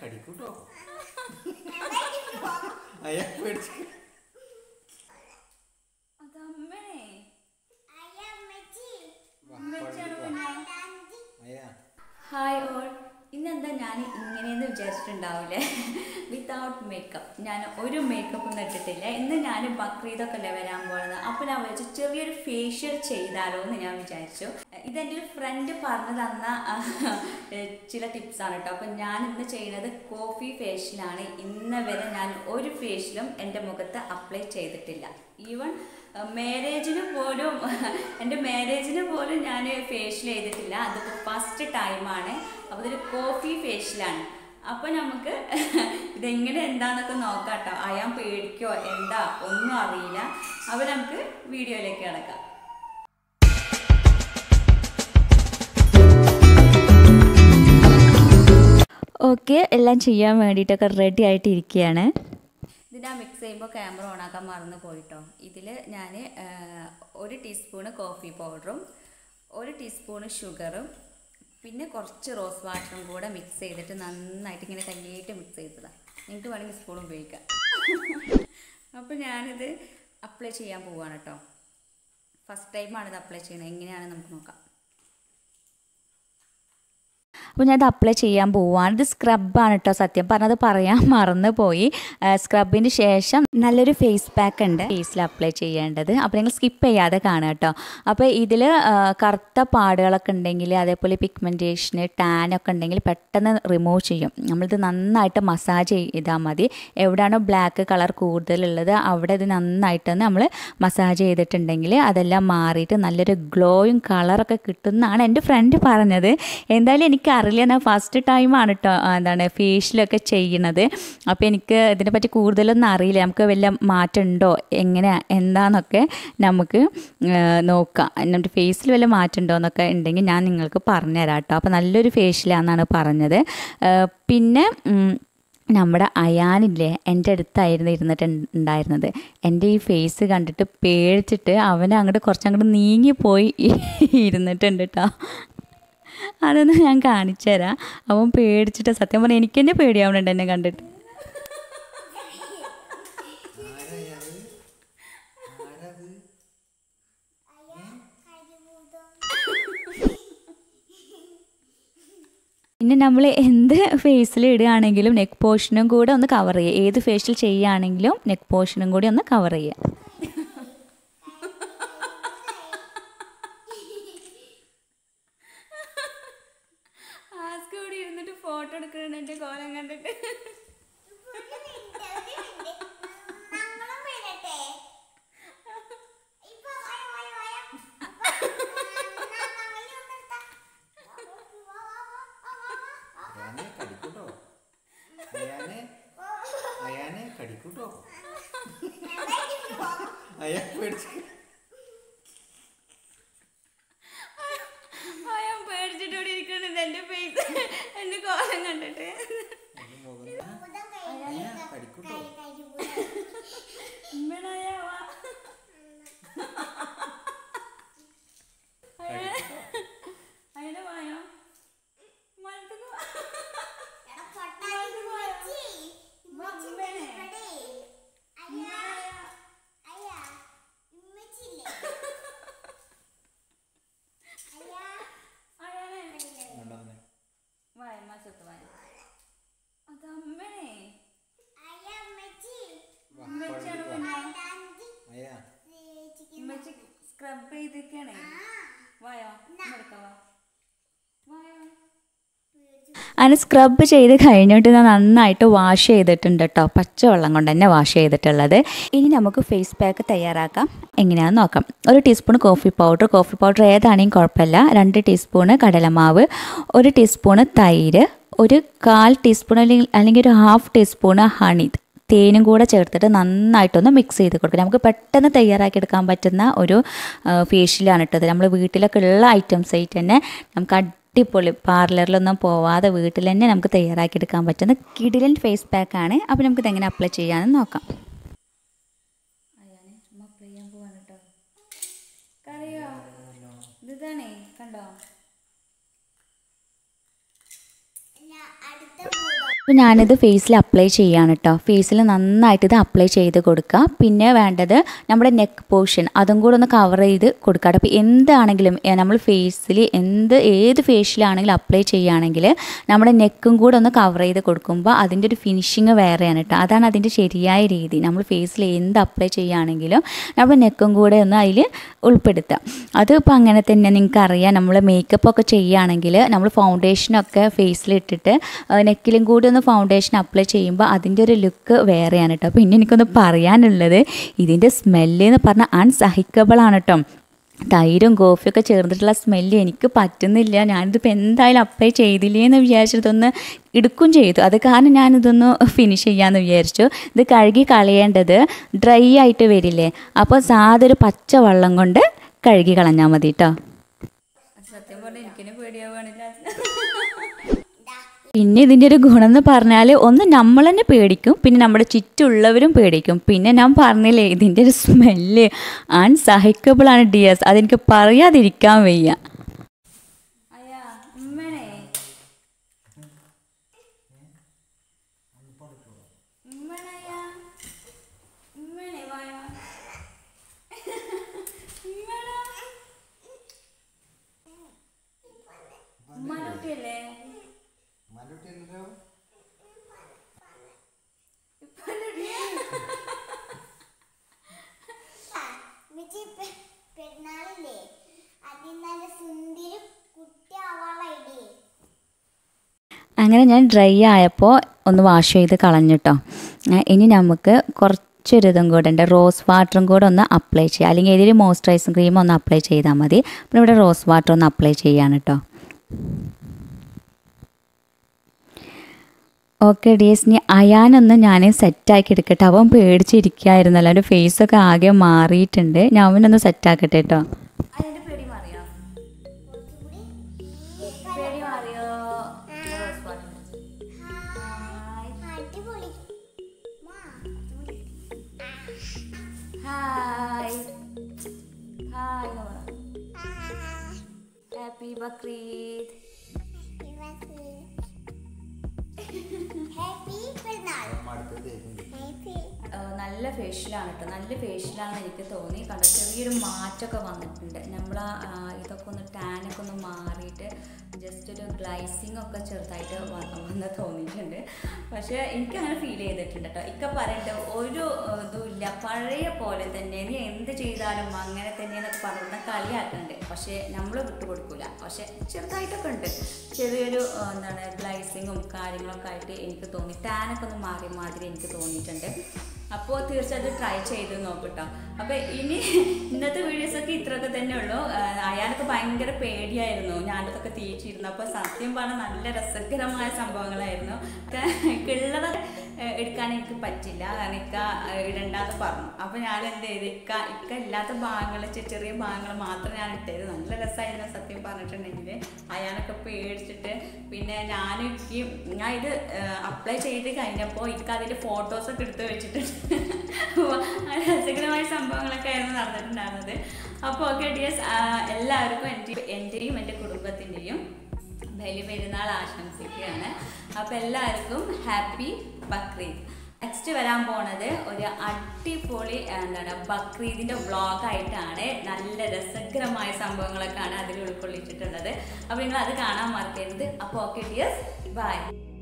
കടിക്കൂട്ടോ. അയാ പേടിച്ച്. Hi all, ഇന്നെന്താ ഞാൻ ഇങ്ങനെയെന്ന് വിചാരിച്ചിട്ടുണ്ടാവില്ലേ? Without makeup. ഞാൻ ഒരു മേക്കപ്പും ഇട്ടിട്ടില്ല. ഇന്ന് ഞാൻ ബക്രീദൊക്കെ അല്ലേ വരാൻ പോകുന്നത്. അപ്പോൾ ഞാൻ വിചാരിച്ചു ചെറിയൊരു ഫേഷ്യൽ ചെയ്താലോ എന്ന് ഞാൻ വിചാരിച്ചു. ഇതെൻ്റെ ഒരു ഫ്രണ്ട് പറഞ്ഞു തന്ന ചില ടിപ്സാണ് കേട്ടോ. അപ്പം ഞാൻ ഇന്ന് ചെയ്യുന്നത് കോഫി ഫേഷ്യലാണ്. ഇന്ന് വരെ ഞാൻ ഒരു ഫേഷ്യലും എൻ്റെ മുഖത്ത് അപ്ലൈ ചെയ്തിട്ടില്ല. ഈവൺ എൻ്റെ മാരേജിന് പോലും ഞാൻ ഫേഷ്യൽ ചെയ്തിട്ടില്ല. അതിപ്പോൾ ഫസ്റ്റ് ടൈമാണ്. അപ്പോൾ ഇതൊരു കോഫി ഫേഷ്യലാണ്. അപ്പോൾ നമുക്ക് ഇതെങ്ങനെ എന്താണെന്നൊക്കെ നോക്കാം കേട്ടോ. അയാൻ പേടിക്കോ എന്താ ഒന്നും അറിയില്ല. അപ്പോൾ നമുക്ക് വീഡിയോയിലേക്ക് കിടക്കാം. ഓക്കെ, എല്ലാം ചെയ്യാൻ വേണ്ടിയിട്ടൊക്കെ റെഡി ആയിട്ട് ഇരിക്കുകയാണ്. ഇത് ഞാൻ മിക്സ് ചെയ്യുമ്പോൾ ക്യാമറ ഓണാക്കാൻ മറന്നു പോയിട്ടോ. ഇതിൽ ഞാൻ 1 ടീസ്പൂണ് കോഫി പൗഡറും 1 ടീസ്പൂണ് ഷുഗറും പിന്നെ കുറച്ച് റോസ് വാട്ടറും കൂടെ മിക്സ് ചെയ്തിട്ട് നന്നായിട്ട് ഇങ്ങനെ കയ്യായിട്ട് മിക്സ് ചെയ്തതാണ്. നിങ്ങൾക്ക് വേണമെങ്കിൽ സ്പൂൺ ഉപയോഗിക്കാം. അപ്പോൾ ഞാനിത് അപ്ലൈ ചെയ്യാൻ പോവുകയാണ് കേട്ടോ. ഫസ്റ്റ് ടൈമാണിത് അപ്ലൈ ചെയ്യുന്നത്. എങ്ങനെയാണ് നമുക്ക് നോക്കാം. അപ്പോൾ ഞാനത് അപ്ലൈ ചെയ്യാൻ പോവുകയാണ്. ഇത് സ്ക്രബാണ് കേട്ടോ. സത്യം പറഞ്ഞത് പറയാൻ മറന്നു പോയി. സ്ക്രബിന് ശേഷം നല്ലൊരു ഫേസ് പാക്ക് ഉണ്ട് ഫേസിൽ അപ്ലൈ ചെയ്യേണ്ടത്. അപ്പോൾ നിങ്ങൾ സ്കിപ്പ് ചെയ്യാതെ കാണുക കേട്ടോ. അപ്പോൾ ഇതിൽ കറുത്ത പാടുകളൊക്കെ ഉണ്ടെങ്കിൽ, അതേപോലെ പിഗ്മെൻറ്റേഷന് ടാനൊക്കെ ഉണ്ടെങ്കിൽ പെട്ടെന്ന് റിമൂവ് ചെയ്യും. നമ്മളിത് നന്നായിട്ട് മസാജ് ചെയ്താൽ മതി. എവിടെയാണോ ബ്ലാക്ക് കളർ കൂടുതലുള്ളത് അവിടെ ഇത് നന്നായിട്ടൊന്ന് നമ്മൾ മസാജ് ചെയ്തിട്ടുണ്ടെങ്കിൽ അതെല്ലാം മാറിയിട്ട് നല്ലൊരു ഗ്ലോയും കളറൊക്കെ കിട്ടുമെന്നാണ് എൻ്റെ ഫ്രണ്ട് പറഞ്ഞത്. എന്തായാലും എനിക്കറിയില്ല, ഞാൻ ഫസ്റ്റ് ടൈമാണ് കേട്ടോ എന്താണ് ഫേഷ്യലൊക്കെ ചെയ്യണത്. അപ്പോൾ എനിക്ക് ഇതിനെപ്പറ്റി കൂടുതലൊന്നും അറിയില്ല. നമുക്ക് വല്ല മാറ്റം ഉണ്ടോ എന്താണെന്നൊക്കെ നമുക്ക് നോക്കാം. നമ്മുടെ ഫേസിൽ വല്ല മാറ്റം ഉണ്ടോ എന്നൊക്കെ ഉണ്ടെങ്കിൽ ഞാൻ നിങ്ങൾക്ക് പറഞ്ഞുതരാം കേട്ടോ. അപ്പോൾ നല്ലൊരു ഫേഷ്യലാണെന്നാണ് പറഞ്ഞത്. പിന്നെ നമ്മുടെ അയാനില്ലേ എൻ്റെ അടുത്തായിരുന്നു ഇരുന്നിട്ടുണ്ടായിരുന്നത്. എൻ്റെ ഈ ഫേസ് കണ്ടിട്ട് പേടിച്ചിട്ട് അവനെ അങ്ങോട്ട് കുറച്ചങ്ങോട്ട് നീങ്ങിപ്പോയി ഇരുന്നിട്ടുണ്ട് കേട്ടോ. അതൊന്ന് ഞാൻ കാണിച്ചു തരാം. അവൻ പേടിച്ചിട്ട്, സത്യം പറഞ്ഞാൽ എനിക്ക് തന്നെ പേടിയാവുന്നുണ്ട് എന്നെ കണ്ടിട്ട്. പിന്നെ നമ്മൾ എന്ത് ഫേസിൽ ഇടുകയാണെങ്കിലും നെക്ക് പോർഷനും കൂടെ ഒന്ന് കവർ ചെയ്യുക. ഏത് ഫേഷ്യൽ ചെയ്യുകയാണെങ്കിലും നെക്ക് പോർഷനും കൂടി ഒന്ന് കവർ ചെയ്യുക. ഫോട്ടോ എടുക്കണ എൻ്റെ കോലം കണ്ടിട്ട് കടിക്കൂട്ടോ. അയാ പേടിച്ച്. പേടിച്ചിട്ടോടെ ഇരിക്കുന്നുണ്ട് എൻ്റെ ഫേസ്, എൻ്റെ കോലം കണ്ടിട്ട്. കടിക്കൂട്ടോ. അയനെ വായോ മലത്തേക്ക് സ്ക്രബ് ചെയ്തൊക്കെയാണ്. വായോ എടുക്കവാ. അങ്ങനെ സ്ക്രബ് ചെയ്ത് കഴിഞ്ഞിട്ട് ഞാൻ നന്നായിട്ട് വാഷ് ചെയ്തിട്ടുണ്ട് കേട്ടോ. പച്ചവെള്ളം കൊണ്ട് തന്നെ വാഷ് ചെയ്തിട്ടുള്ളത്. ഇനി നമുക്ക് ഫേസ് പാക്ക് തയ്യാറാക്കാം. എങ്ങനെയാണെന്ന് നോക്കാം. 1 ടീസ്പൂൺ കോഫി പൗഡർ ഏതാണെങ്കിലും കുഴപ്പമില്ല. 2 ടീസ്പൂണ് കടലമാവ്, 1 ടീസ്പൂണ് തൈര്, 1/4 ടീസ്പൂൺ അല്ലെങ്കിൽ ഒരു 1/2 ടീസ്പൂണ് ഹണി, തേനും കൂടെ ചേർത്തിട്ട് നന്നായിട്ടൊന്ന് മിക്സ് ചെയ്ത് കൊടുക്കുക. നമുക്ക് പെട്ടെന്ന് തയ്യാറാക്കിയെടുക്കാൻ പറ്റുന്ന ഒരു ഫേഷ്യലാണ് ഇട്ടത്. നമ്മൾ വീട്ടിലൊക്കെ ഉള്ള ഐറ്റംസ് ആയിട്ട് തന്നെ നമുക്ക് അടിപൊളി, പാർലറിലൊന്നും പോവാതെ വീട്ടിൽ തന്നെ നമുക്ക് തയ്യാറാക്കിയെടുക്കാൻ പറ്റുന്ന കിടിലൻ ഫേസ് പാക്കാണ്. അപ്പോൾ നമുക്കിത് എങ്ങനെ അപ്ലൈ ചെയ്യാമെന്ന് നോക്കാം. അപ്ലൈ ചെയ്യാൻ പോവാണ് കേട്ടോ. കറിയോ ഇതാണേ കണ്ടോ. അപ്പോൾ ഞാനിത് ഫേസിൽ അപ്ലൈ ചെയ്യാണ് കേട്ടോ. ഫേസിൽ നന്നായിട്ട് ഇത് അപ്ലൈ ചെയ്ത് കൊടുക്കുക. പിന്നെ വേണ്ടത് നമ്മുടെ നെക്ക് പോർഷൻ അതും കൂടെ ഒന്ന് കവർ ചെയ്ത് കൊടുക്കുക. അപ്പോൾ എന്താണെങ്കിലും നമ്മൾ ഫേസിൽ ഏത് ഫേഷ്യലാണെങ്കിലും അപ്ലൈ ചെയ്യുകയാണെങ്കിൽ നമ്മുടെ നെക്കും കൂടെ ഒന്ന് കവർ ചെയ്ത് കൊടുക്കുമ്പോൾ അതിൻ്റെ ഒരു ഫിനിഷിങ് വേറെയാണ് കേട്ടോ. അതാണ് അതിൻ്റെ ശരിയായ രീതി. നമ്മൾ ഫേസിൽ എന്ത് അപ്ലൈ ചെയ്യുകയാണെങ്കിലും നമ്മുടെ നെക്കും കൂടെ ഒന്ന് അതിൽ ഉൾപ്പെടുത്തുക. അതിപ്പോൾ അങ്ങനെ തന്നെ നിങ്ങൾക്കറിയാം. നമ്മൾ മേക്കപ്പ് ഒക്കെ ചെയ്യുകയാണെങ്കിൽ നമ്മൾ ഫൗണ്ടേഷനൊക്കെ ഫേസിലിട്ടിട്ട് നെക്കിലും കൂടി ഫൗണ്ടേഷൻ അപ്ലൈ ചെയ്യുമ്പോൾ അതിൻ്റെ ഒരു ലുക്ക് വേറെയാണ് കേട്ടോ. പിന്നെ എനിക്കൊന്ന് പറയാനുള്ളത്, ഇതിൻ്റെ സ്മെല്ല് എന്ന് പറഞ്ഞാൽ അൺസഹിക്കബിൾ ആണ് കേട്ടോ. തൈരും കോഫിയൊക്കെ ചേർന്നിട്ടുള്ള സ്മെല്ല് എനിക്ക് പറ്റുന്നില്ല. ഞാനിതിപ്പോൾ എന്തായാലും അപ്ലൈ ചെയ്തില്ലേന്ന് വിചാരിച്ചിട്ടൊന്ന് എടുക്കും ചെയ്തു. അത് കാരണം ഞാനിതൊന്ന് ഫിനിഷ് ചെയ്യാമെന്ന് വിചാരിച്ചു. ഇത് കഴുകി കളയേണ്ടത് ഡ്രൈ ആയിട്ട് വരില്ലേ, അപ്പോൾ സാധൊരു പച്ച വെള്ളം കൊണ്ട് കഴുകി കളഞ്ഞാൽ മതി കേട്ടോ. സത്യം പറഞ്ഞാൽ എനിക്കിനെ പേടിയാവുകയാണില്ല. പിന്നെ ഇതിൻ്റെ ഒരു ഗുണം എന്ന് പറഞ്ഞാൽ ഒന്ന് നമ്മൾ തന്നെ പേടിക്കും, പിന്നെ നമ്മുടെ ചുറ്റുള്ളവരും പേടിക്കും. പിന്നെ ഞാൻ പറഞ്ഞില്ലേ, ഇതിൻ്റെ ഒരു സ്മെല്ല് അൺസഹിക്കബിളാണ് ഡിയേഴ്സ്. അതെനിക്ക് പറയാതിരിക്കാൻ വയ്യ. അങ്ങനെ ഞാൻ ഡ്രൈ ആയപ്പോൾ ഒന്ന് വാഷ് ചെയ്ത് കളഞ്ഞിട്ടോ. ഇനി നമുക്ക് കുറച്ചൊരിതും കൂടെ ഉണ്ട്, റോസ് വാട്ടറും കൂടെ ഒന്ന് അപ്ലൈ ചെയ്യുക. അല്ലെങ്കിൽ ഏതെങ്കിലും മോയ്സ്ചറൈസിങ് ക്രീം ഒന്ന് അപ്ലൈ ചെയ്താൽ മതി. അപ്പോൾ ഇവിടെ റോസ് വാട്ടർ ഒന്ന് അപ്ലൈ ചെയ്യാണ് കേട്ടോ. ഓക്കെ ഡിയേഴ്സ്, ഇനി അയാനൊന്ന് ഞാൻ സെറ്റാക്കി എടുക്കട്ടെ. അവൻ പേടിച്ചിരിക്കുകയായിരുന്നല്ലോ, അവൻ്റെ ഫേസൊക്കെ ആകെ മാറിയിട്ടുണ്ട്. ഞാൻ അവനൊന്ന് സെറ്റാക്കട്ടെ കേട്ടോ. ഹാപ്പി ബക്രീദ്. നല്ല ഫേഷ്യലാണ് കേട്ടോ, നല്ല ഫേഷ്യലാണെന്ന് എനിക്ക് തോന്നി. കണ്ടോ, ചെറിയൊരു മാറ്റമൊക്കെ വന്നിട്ടുണ്ട്. നമ്മൾ ഇതൊക്കെ ഒന്ന് ടാനൊക്കെ ഒന്ന് മാറിയിട്ട് ജസ്റ്റ് ഒരു ഗ്ലൈസിങ് ഒക്കെ ചെറുതായിട്ട് വന്ന് തോന്നിയിട്ടുണ്ട്. പക്ഷേ എനിക്കങ്ങനെ ഫീൽ ചെയ്തിട്ടുണ്ട് കേട്ടോ. ഇക്ക പറയട്ടെ, ഒരു ഇതുമില്ല, പഴയ പോലെ തന്നെ, നീ എന്ത് ചെയ്താലും അങ്ങനെ തന്നെ എന്നൊക്കെ പറഞ്ഞിട്ട് കളിയാക്കുന്നുണ്ട്. പക്ഷേ നമ്മൾ വിട്ടുകൊടുക്കില്ല. പക്ഷേ ചെറുതായിട്ടൊക്കെ ഉണ്ട്, ചെറിയൊരു ഗ്ലൈസിങ്ങും കാര്യങ്ങളൊക്കെ ആയിട്ട് എനിക്ക് തോന്നി. ടാനൊക്കെ ഒന്ന് മാറി മാതിരി എനിക്ക് തോന്നിയിട്ടുണ്ട്. അപ്പോൾ തീർച്ചയായിട്ടും ട്രൈ ചെയ്ത് നോക്കട്ടോ. അപ്പോൾ ഇന്നത്തെ വീഡിയോസൊക്കെ ഇത്രയൊക്കെ തന്നെ ഉള്ളൂ. അയാൾക്ക് ഭയങ്കര പേടിയായിരുന്നു ഞാനതൊക്കെ തീച്ചിരുന്നു. അപ്പോൾ സത്യം പറഞ്ഞാൽ നല്ല രസകരമായ സംഭവങ്ങളായിരുന്നു. ഉള്ളത് എടുക്കാൻ എനിക്ക് പറ്റില്ല, കാരണം ഇക്ക ഇടണ്ടാന്ന് പറഞ്ഞു. അപ്പോൾ ഞാൻ എന്ത് ചെയ്ത്, ഇക്ക ഇല്ലാത്ത ഭാഗങ്ങൾ, ചെറിയ ഭാഗങ്ങൾ മാത്രം ഞാൻ ഇട്ടത്. നല്ല രസമായിരുന്നു സത്യം പറഞ്ഞിട്ടുണ്ടെങ്കിൽ. അയാളൊക്കെ പേടിച്ചിട്ട് പിന്നെ ഞാൻ ഇത് അപ്ലൈ ചെയ്ത് കഴിഞ്ഞപ്പോൾ ഇക്ക അതിൻ്റെ ഫോട്ടോസൊക്കെ എടുത്ത് വെച്ചിട്ടുണ്ട്. രസകരമായ സംഭവങ്ങളൊക്കെ ആയിരുന്നു നടന്നിട്ടുണ്ടായിരുന്നത്. അപ്പോൾ ഓക്കെ ഡിയേഴ്സ്, എല്ലാവർക്കും എൻ്റെയും എൻ്റെ കുടുംബത്തിൻ്റെയും വലിയ പെരുന്നാൾ ആശംസിക്കുകയാണ്. അപ്പോൾ എല്ലാവർക്കും ഹാപ്പി ബക്രീദ്. നെക്സ്റ്റ് വരാൻ പോണത് ഒരു അടിപൊളി ബക്രീദിൻ്റെ വ്ളോഗായിട്ടാണ്. നല്ല രസകരമായ സംഭവങ്ങളൊക്കെയാണ് അതിൽ ഉൾക്കൊള്ളിച്ചിട്ടുള്ളത്. അപ്പോൾ നിങ്ങൾ അത് കാണാൻ മറക്കരുത്. അപ്പോൾ ഓക്കെ ഡിയേഴ്സ്, ബൈ.